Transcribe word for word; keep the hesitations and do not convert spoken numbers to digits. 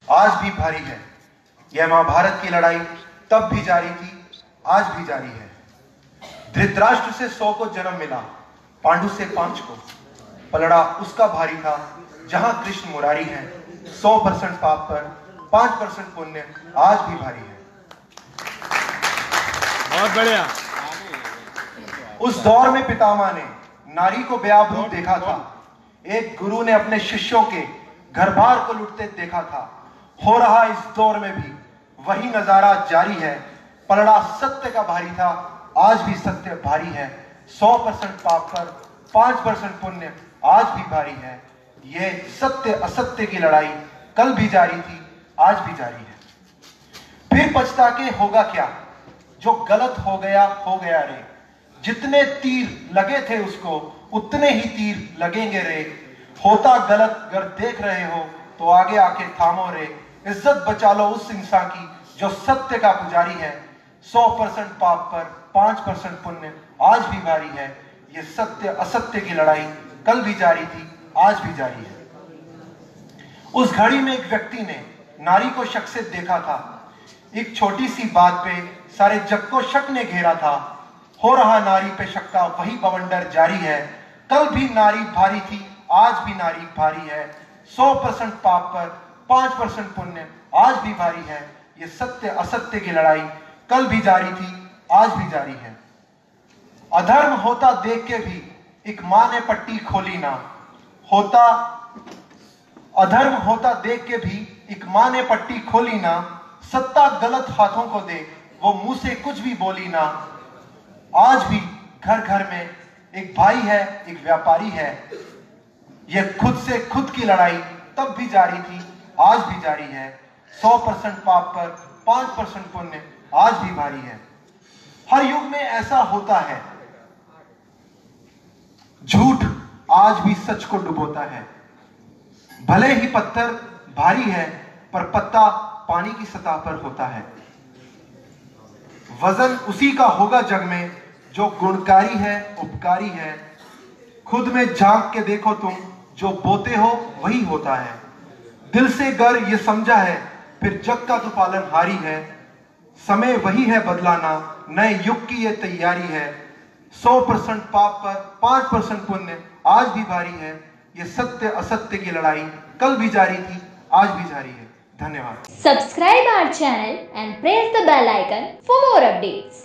आज भी भारी है। यह महाभारत की लड़ाई तब भी जारी थी, आज भी जारी है। धृतराष्ट्र से सौ को जन्म मिला, पांडु से पांच को। पलड़ा उसका भारी था जहां कृष्ण मुरारी है। सौ परसेंट पाप पर पांच परसेंट पुण्य आज भी भारी है। बहुत बढ़िया। उस दौर में पितामह ने नारी को बेआब रूप देखा था। एक गुरु ने अपने शिष्यों के घर बार को लुटते देखा था। हो रहा इस दौर में भी वही नजारा जारी है। पलड़ा सत्य का भारी था, आज भी सत्य भारी है। सौ परसेंट पाप पर पांच परसेंट पुण्य आज भी भारी है। यह सत्य असत्य की लड़ाई कल भी जारी थी, आज भी जारी है। फिर पछता के होगा क्या, जो गलत हो गया हो गया रे। जितने तीर लगे थे उसको उतने ही तीर लगेंगे रे। होता गलत अगर देख रहे हो तो आगे आके थामो रे। इज्जत बचा लो उस इंसान की जो सत्य का पुजारी है। सौ परसेंट पाप पर पांच परसेंट पुण्य आज भी भारी है। ये सत्य असत्य की लड़ाई कल भी जारी थी, आज भी जारी है। उस घड़ी में एक व्यक्ति ने नारी को शक से देखा था। एक छोटी सी बात पे सारे जग को शक ने घेरा था। हो रहा नारी पे शक का वही बवंडर जारी है। कल भी नारी भारी थी, आज भी नारी भारी है। सौ परसेंट पाप पर पांच परसेंट पुण्य आज भी भारी है। ये सत्य असत्य की लड़ाई कल भी जारी थी, आज भी जारी है। अधर्म होता देख के भी एक मां ने पट्टी खोली ना। होता अधर्म होता देख के भी एक मां ने पट्टी खोली ना। सत्ता गलत हाथों को दे वो मुंह से कुछ भी बोली ना। आज भी घर घर में एक भाई है, एक व्यापारी है। यह खुद से खुद की लड़ाई तब भी जारी थी, आज भी जारी है। सौ परसेंट पाप पर पांच परसेंट पुण्य आज भी भारी है। हर युग में ऐसा होता है, झूठ आज भी सच को डुबोता है। भले ही पत्थर भारी है पर पत्ता पानी की सतह पर होता है। वजन उसी का होगा जग में जो गुणकारी है, उपकारी है। खुद में झांक के देखो तुम, जो बोते हो वही होता है। दिल से गर ये समझा है, फिर जग का तो पालनहारी है। समय वही है बदलाना, नए युग की ये तैयारी है। सौ परसेंट पाप पर पांच परसेंट पुण्य आज भी भारी है। ये सत्य असत्य की लड़ाई कल भी जारी थी, आज भी जारी है। धन्यवाद। Subscribe our channel and press the bell icon for more updates.